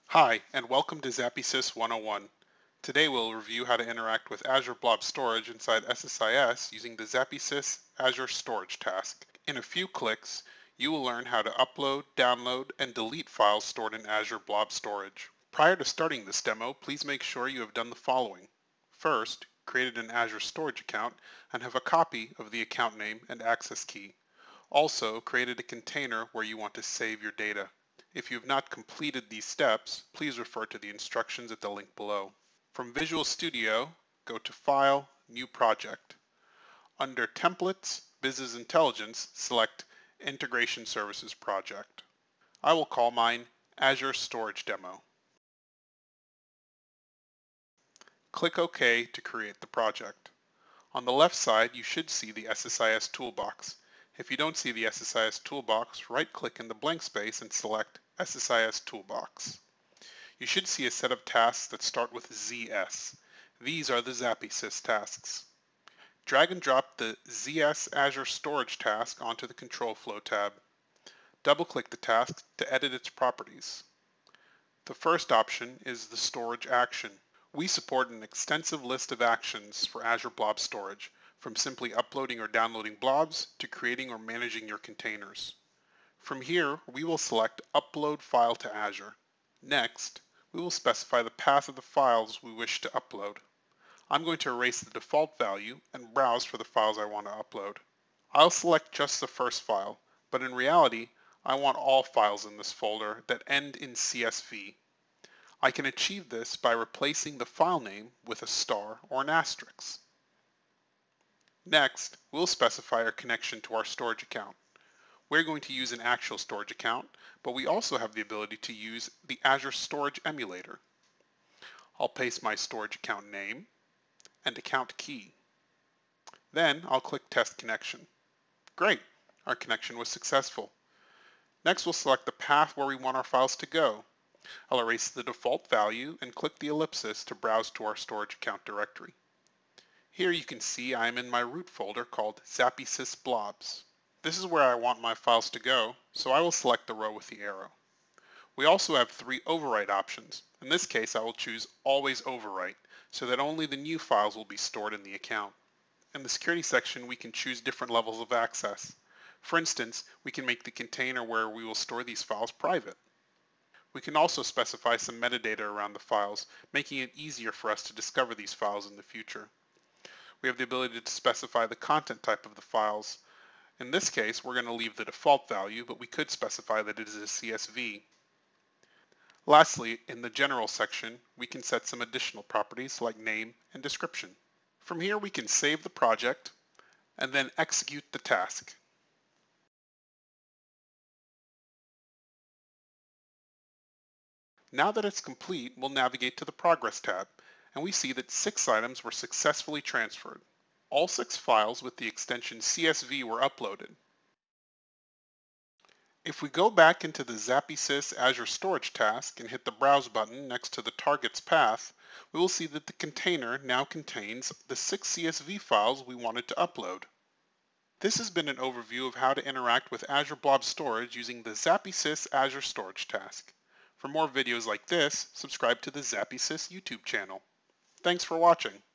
Hi, and welcome to SSIS 101. Today we'll review how to interact with Azure Blob Storage inside SSIS using the SSIS Azure Storage task. In a few clicks, you will learn how to upload, download, and delete files stored in Azure Blob Storage. Prior to starting this demo, please make sure you have done the following. First, created an Azure Storage account and have a copy of the account name and access key. Also, created a container where you want to save your data. If you have not completed these steps, please refer to the instructions at the link below. From Visual Studio, go to File, New Project. Under Templates, Business Intelligence, select Integration Services Project. I will call mine Azure Storage Demo. Click OK to create the project. On the left side, you should see the SSIS toolbox. If you don't see the SSIS toolbox, right-click in the blank space and select SSIS Toolbox. You should see a set of tasks that start with ZS. These are the SSIS tasks. Drag and drop the ZS Azure Storage task onto the Control Flow tab. Double-click the task to edit its properties. The first option is the storage action. We support an extensive list of actions for Azure Blob Storage, from simply uploading or downloading blobs to creating or managing your containers. From here, we will select Upload File to Azure. Next, we will specify the path of the files we wish to upload. I'm going to erase the default value and browse for the files I want to upload. I'll select just the first file, but in reality, I want all files in this folder that end in CSV. I can achieve this by replacing the file name with a star or an asterisk. Next, we'll specify our connection to our storage account. We're going to use an actual storage account, but we also have the ability to use the Azure Storage Emulator. I'll paste my storage account name and account key. Then I'll click Test Connection. Great, our connection was successful. Next, we'll select the path where we want our files to go. I'll erase the default value and click the ellipsis to browse to our storage account directory. Here you can see I am in my root folder called SSIS Blobs. This is where I want my files to go, so I will select the row with the arrow. We also have 3 overwrite options. In this case, I will choose Always Overwrite, so that only the new files will be stored in the account. In the security section, we can choose different levels of access. For instance, we can make the container where we will store these files private. We can also specify some metadata around the files, making it easier for us to discover these files in the future. We have the ability to specify the content type of the files. In this case, we're going to leave the default value, but we could specify that it is a CSV. Lastly, in the General section, we can set some additional properties like name and description. From here, we can save the project and then execute the task. Now that it's complete, we'll navigate to the Progress tab, and we see that 6 items were successfully transferred. All 6 files with the extension CSV were uploaded. If we go back into the SSIS Azure Storage task and hit the Browse button next to the target's path, we will see that the container now contains the 6 CSV files we wanted to upload. This has been an overview of how to interact with Azure Blob Storage using the SSIS Azure Storage task. For more videos like this, subscribe to the SSIS YouTube channel. Thanks for watching.